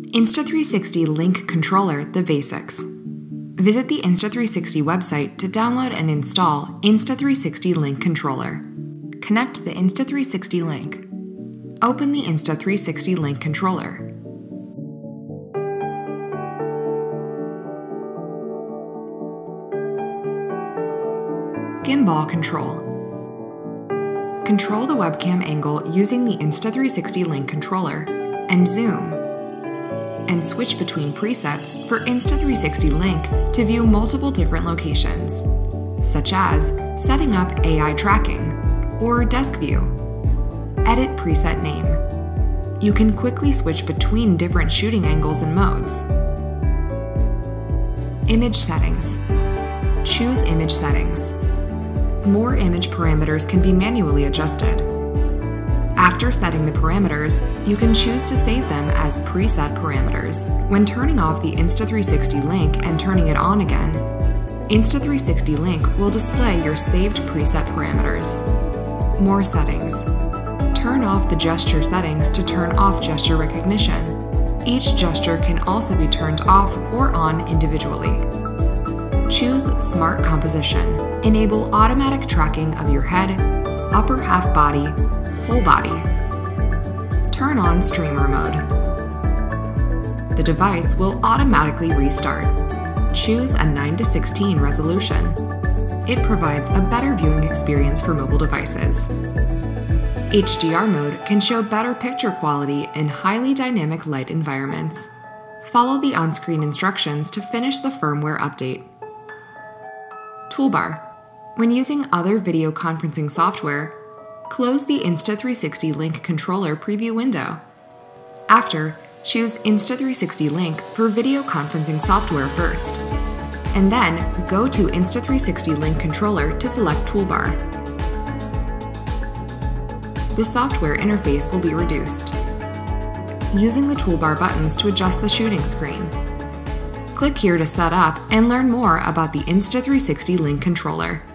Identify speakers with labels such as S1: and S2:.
S1: Insta360 Link Controller, the basics. Visit the Insta360 website to download and install Insta360 Link Controller. Connect the Insta360 link. Open the Insta360 Link Controller. Gimbal Control. Control the webcam angle using the Insta360 Link Controller and zoom. And switch between presets for Insta360 Link to view multiple different locations, such as setting up AI tracking or desk view. Edit preset name. You can quickly switch between different shooting angles and modes. Image settings. Choose image settings. More image parameters can be manually adjusted. After setting the parameters, you can choose to save them as preset parameters. When turning off the Insta360 Link and turning it on again, Insta360 Link will display your saved preset parameters. More settings. Turn off the gesture settings to turn off gesture recognition. Each gesture can also be turned off or on individually. Choose Smart Composition. Enable automatic tracking of your head, upper half body, whole body. Turn on streamer mode. The device will automatically restart. Choose a 9:16 resolution. It provides a better viewing experience for mobile devices. HDR mode can show better picture quality in highly dynamic light environments. Follow the on-screen instructions to finish the firmware update. Toolbar. When using other video conferencing software, close the Insta360 Link Controller preview window. After, choose Insta360 Link for video conferencing software first, and then go to Insta360 Link Controller to select Toolbar. The software interface will be reduced. Using the toolbar buttons to adjust the shooting screen. Click here to set up and learn more about the Insta360 Link Controller.